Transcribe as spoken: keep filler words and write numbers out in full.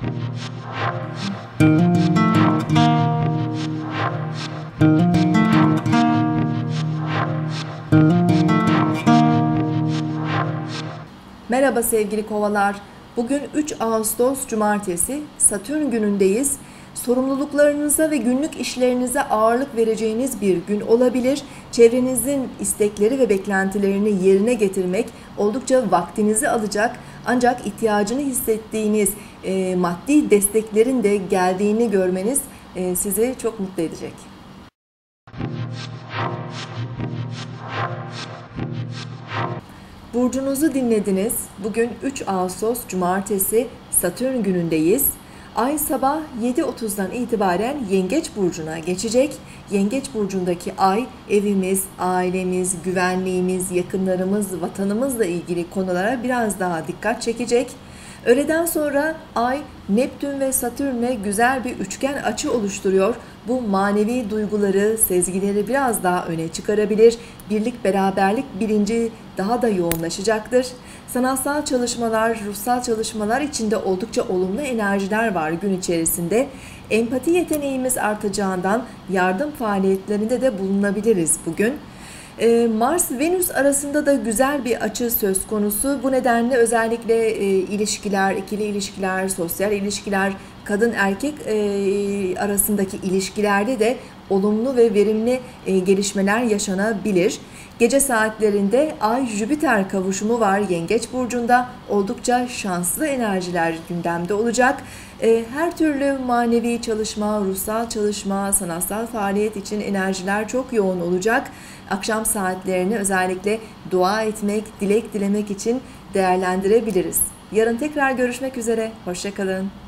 Merhaba sevgili kovalar. Bugün üç Ağustos Cumartesi, Satürn günündeyiz. Sorumluluklarınıza ve günlük işlerinize ağırlık vereceğiniz bir gün olabilir. Çevrenizin istekleri ve beklentilerini yerine getirmek oldukça vaktinizi alacak. Ancak ihtiyacını hissettiğiniz e, maddi desteklerin de geldiğini görmeniz e, sizi çok mutlu edecek. Burcunuzu dinlediniz. Bugün üç Ağustos Cumartesi, Satürn günündeyiz. Ay sabah yedi otuzdan itibaren Yengeç Burcu'na geçecek. Yengeç Burcu'ndaki ay evimiz, ailemiz, güvenliğimiz, yakınlarımız, vatanımızla ilgili konulara biraz daha dikkat çekecek. Öğleden sonra Ay, Neptün ve Satürn'le güzel bir üçgen açı oluşturuyor. Bu manevi duyguları, sezgileri biraz daha öne çıkarabilir. Birlik, beraberlik bilinci daha da yoğunlaşacaktır. Sanatsal çalışmalar, ruhsal çalışmalar içinde oldukça olumlu enerjiler var gün içerisinde. Empati yeteneğimiz artacağından yardım faaliyetlerinde de bulunabiliriz bugün. Mars-Venüs arasında da güzel bir açı söz konusu. Bu nedenle özellikle e, ilişkiler, ikili ilişkiler, sosyal ilişkiler, kadın erkek e, arasındaki ilişkilerde de olumlu ve verimli e, gelişmeler yaşanabilir. Gece saatlerinde Ay-Jüpiter kavuşumu var Yengeç Burcu'nda. Oldukça şanslı enerjiler gündemde olacak. E, her türlü manevi çalışma, ruhsal çalışma, sanatsal faaliyet için enerjiler çok yoğun olacak. Akşam saatlerini özellikle dua etmek, dilek dilemek için değerlendirebiliriz. Yarın tekrar görüşmek üzere. Hoşça kalın.